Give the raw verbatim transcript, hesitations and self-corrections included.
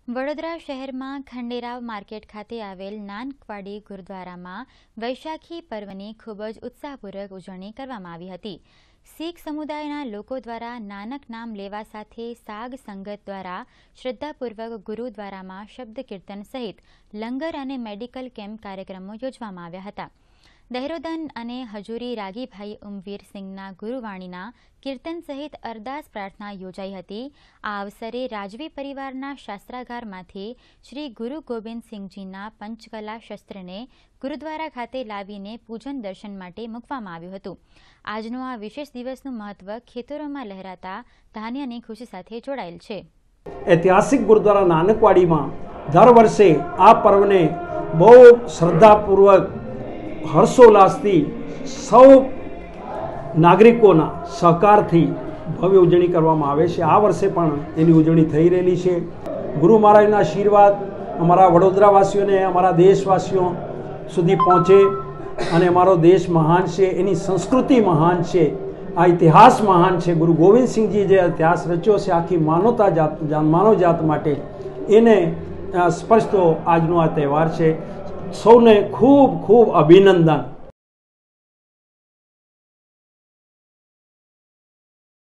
વડોદરા શહેરમાં ખંડેરાવ માર્કેટ ખાતે આવેલ નાનકવાડી ગુરુદ્વારામાં વૈશાખી પર્વની ખૂબ જ ઉત્સાહપૂર્વક ઉજવણી કરવામાં આવી હતી। શીખ સમુદાયના લોકો દ્વારા નાનક નામ લેવા સાથે સાગ સંગત દ્વારા શ્રદ્ધાપૂર્વક ગુરુદ્વારામાં શબ્દ કીર્તન સહિત લંગર અને મેડિકલ કેમ્પ કાર્યક્રમો યોજવામાં આવ્યા હતા। દહેરોદન અને હજુરી રાગીભાઈ ઉમવીર સિંહના ગુરુવાણીના કીર્તન સહિત અરદાસ પ્રાર્થના યોજાઈ હતી। આ અવસરે રાજવી પરિવારના શાસ્ત્રાગારમાંથી શ્રી ગુરુ ગોવિંદસિંહજીના પંચકલા શસ્ત્રને ગુરુદ્વારા ખાતે લાવીને પૂજન દર્શન માટે મૂકવામાં આવ્યું હતું। આજનો આ વિશેષ દિવસનું મહત્વ ખેતરોમાં લહેરાતા ધાન્યની ખુશી સાથે જોડાયેલ છે। ऐतिहासिक गुरुद्वारा नानकवाड़ी में दर वर्षे आ पर्वने बहु श्रद्धापूर्वक हर्षोल्लासथी सौ नागरिकोना सहकारथी भव्य उजवणी करवामां आवे छे। आ वर्षे पण एनी उजवणी थई रहेली छे। गुरु महाराजना आशीर्वाद अमारा वडोदरावासीओने अमारा देशवासीओ सुधी पहोंचे अने अमारो देश महान छे, एनी संस्कृति महान छे, आ इतिहास महान छे। गुरु गोविंद सिंहजी जे इतिहास रच्यो छे आखी मानवता जात मानव जात माटे एने स्पर्शतो आजनो आ तहेवार छे। सौने खूब खूब अभिनंदन।